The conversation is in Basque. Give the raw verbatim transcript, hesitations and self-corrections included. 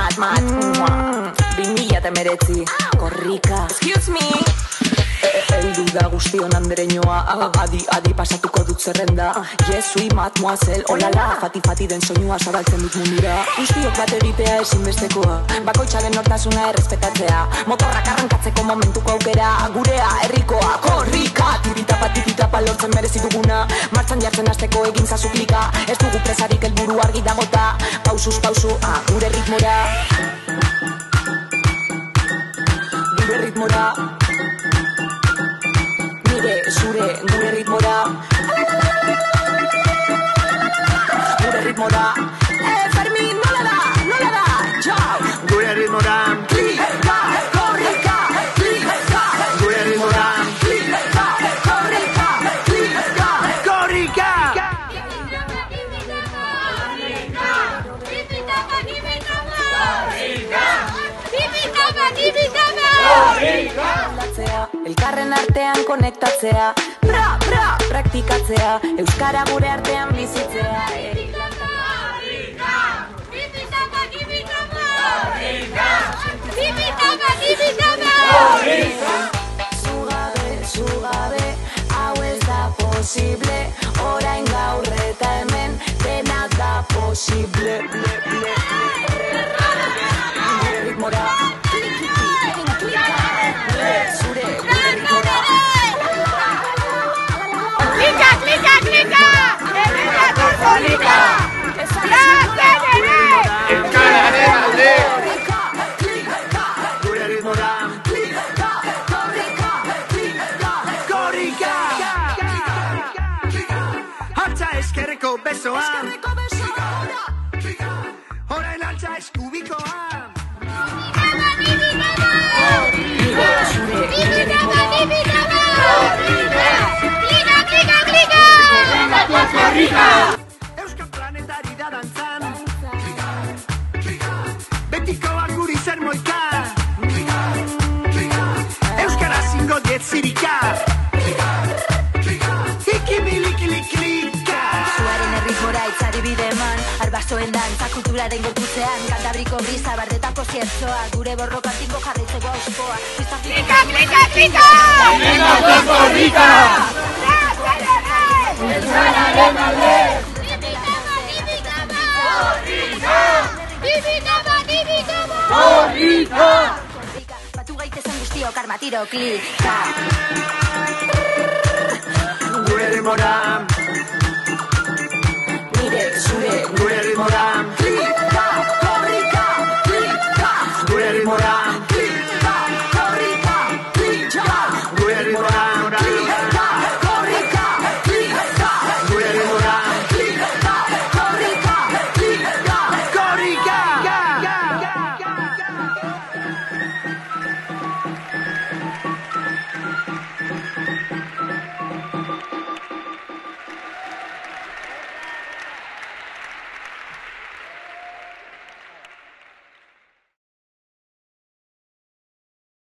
mat, mat, mua. Bimila temeretzi, korrika. Excuse me. Eldu da guztion andereñoa. Adi, adi pasatuko dut zerrenda. Jesui, mademoiselle, olala. Fati, fati den soinua zabaltzen dut mundura. Guztiok bat egitea ezinbestekoa. Bakoitzaren nortasuna errespetatzea. Motorrak arrankatzeko momentuko aukera. Gurea, herrikoa, korrika. Tiritapa, tiritapa lortzen merezi duguna. Martxan jartzen hasteko egin zazu klika. Ez dugu presarik helburu argi dagota. Pausuz, pausu, ah, gure ritmora. Gure ritmora. Nire, zure, gure ritmora. Gure ritmora. Eh, Fermin, nola da, nola da, txau. Gure ritmora. Klika, korrika, klika. Gure ritmora. Klika, korrika, klika. Korrika! Elkarren artean konektatzea, pra, pra, praktikatzea, euskara gure artean bizitzea. Zugabe, zugabe, hau ez da posible, orain gaur eta hemen dena da posible. Gure ritmora. Klika, klika, klika! Herrika tortolika! Plazen ere! Euskararen alde! Gure ritmora. Korrika! Altza eskerreko besoan! Orain altza eskubikoan! Euskal planetari da dantzan Betikoa guri zer moika Euskara zingo diet zirika Ikimilikilikilika Zuaren erritmora itzari bide eman Arbasoen dantza kulturaren gorputzean Kantabriko brisa bardetako ziertzoa Gure borrokatinko jarraitzeko auskoa Klika, klika, klika! Klika, korrika! Euskararen alde! Korrika! Batu gaitezen guztiok armatiro klika Gure ritmora.